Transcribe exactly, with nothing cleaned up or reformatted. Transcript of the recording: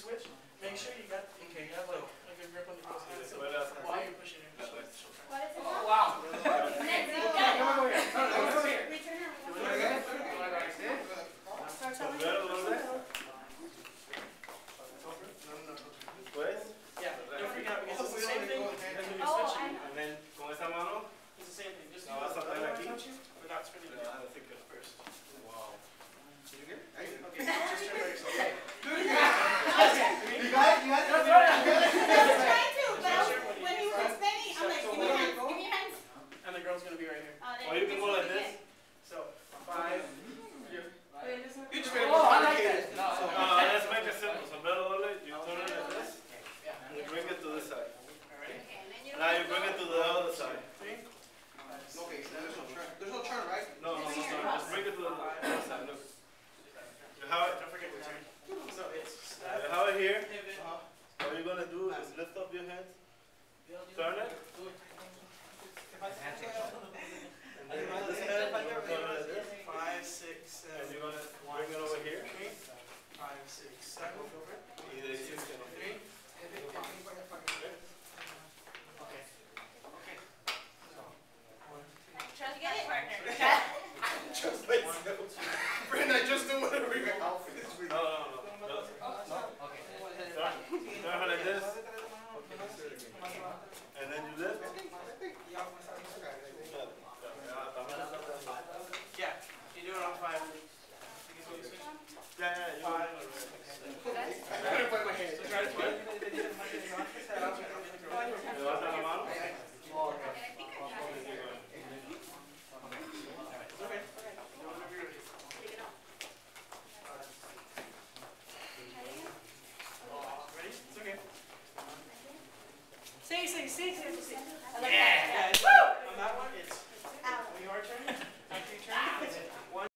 switch, make sure you got, okay, you have like a good grip on the girl's hand. So while you're pushing her, she'll try. Oh, wow. Come on, come here. No, no, come here. Do it again. Sombrero, doble. Después. Yeah, don't freak out because it's the same thing as when you're switching. And then con esa mano. It's the same thing. Just La vas a traer aquí. without spinning it. I think at first. Wow. Okay, just turn by yourself. Okay. Do it again. You got it? You got it? No, no, no. I was trying to, but when he was spinning, I'm like, give me your hands, give me your hands. And the girl's gonna be right here. Oh, Or you can go like this. So, five. You just made it Oh, more I like complicated. that. No, No, let's make it simple. Sombrero doble. You turn it like this. And you bring it to this side. Now you bring it to the other side. Three. Okay, so there's no turn. There's no turn, right? No, no, no, no. Just bring it to the other side. Look. You have it. Don't forget the turn. So it's You have it here. pivot. What you're gonna do is lift up your hands, turn it, and then this hand, you're gonna turn it like this, Five, six, and seven. you're gonna bring it over here. Three. Five, six, seven. Over. Y de ahí sí que no. Three. Okay. Okay. So, one, Try to get it, partner. Just like so. Brandon, I just do whatever your outfit is. No, no, no. no. Okay. Turn, turn her like this, and then you lift. yeah, you do it on five. Yeah, yeah, you Five. I couldn't find my hand. So try to twist. Levanta la mano. Okay. Ready? It's okay. Say, say, say, say, say. I like Yeah. that.